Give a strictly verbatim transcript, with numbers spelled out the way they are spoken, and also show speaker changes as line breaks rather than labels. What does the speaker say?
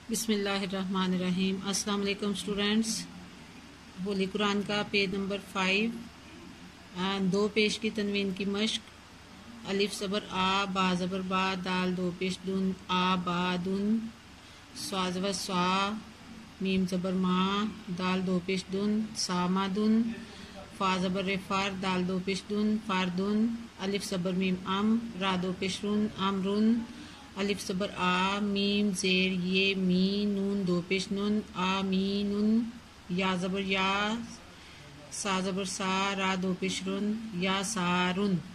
बिस्मिल्लाहिर्रहमानिर्रहीम। अस्सलाम वालेकुम स्टूडेंट्स। होली कुरान का पेज नंबर फाइव, दो पेश की तनवीन की मश्क। अलिफ ज़बर आ, बा ज़बर बा, दाल दो पेश दुन, आ बा दुन, स्वा ज़बर स्वा, मीम ज़बर मा, दाल दो पेश दुन, सा मा दुन, फा ज़बर रेफार, दाल दो पेश दुन, फार दुन, अलिफ ज़बर मीम अम, रा दो पेश रुन, अमरुन, अलिफ ज़बर आ, मीम ज़ेर ये, मी, नून दो पेश नुन, आ मी नुन, या ज़बर या, सा ज़बर सा, रा दो पेश रुन, या सारुन।